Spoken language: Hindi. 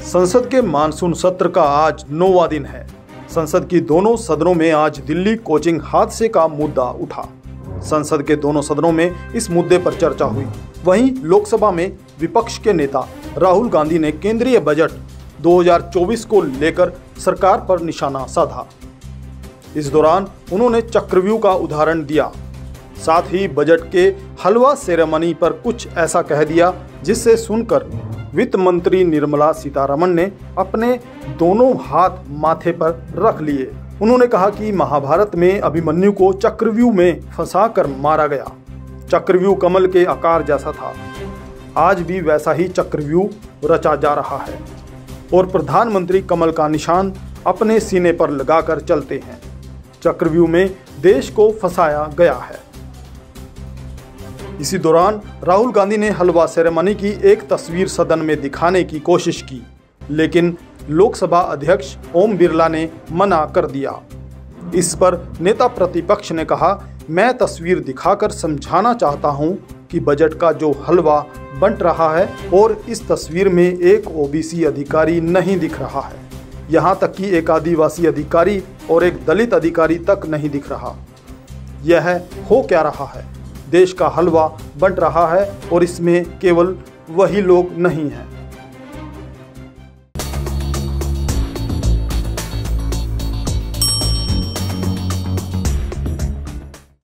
संसद के मानसून सत्र का आज 9वां दिन है। संसद की दोनों सदनों में आज दिल्ली कोचिंग हादसे का मुद्दा उठा। संसद के दोनों सदनों में इस मुद्दे पर चर्चा हुई। वहीं लोकसभा में विपक्ष के नेता राहुल गांधी ने केंद्रीय बजट 2024 को लेकर सरकार पर निशाना साधा। इस दौरान उन्होंने चक्रव्यूह का उदाहरण दिया। साथ ही बजट के हलवा सेरेमनी पर कुछ ऐसा कह दिया जिससे सुनकर वित्त मंत्री निर्मला सीतारमण ने अपने दोनों हाथ माथे पर रख लिए। उन्होंने कहा कि महाभारत में अभिमन्यु को चक्रव्यूह में फंसाकर मारा गया। चक्रव्यूह कमल के आकार जैसा था। आज भी वैसा ही चक्रव्यूह रचा जा रहा है और प्रधानमंत्री कमल का निशान अपने सीने पर लगाकर चलते हैं। चक्रव्यूह में देश को फंसाया गया है। इसी दौरान राहुल गांधी ने हलवा सेरेमनी की एक तस्वीर सदन में दिखाने की कोशिश की, लेकिन लोकसभा अध्यक्ष ओम बिरला ने मना कर दिया। इस पर नेता प्रतिपक्ष ने कहा, मैं तस्वीर दिखाकर समझाना चाहता हूं कि बजट का जो हलवा बंट रहा है और इस तस्वीर में एक ओबीसी अधिकारी नहीं दिख रहा है। यहां तक कि एक आदिवासी अधिकारी और एक दलित अधिकारी तक नहीं दिख रहा। यह हो क्या रहा है? देश का हलवा बंट रहा है और इसमें केवल वही लोग नहीं हैं।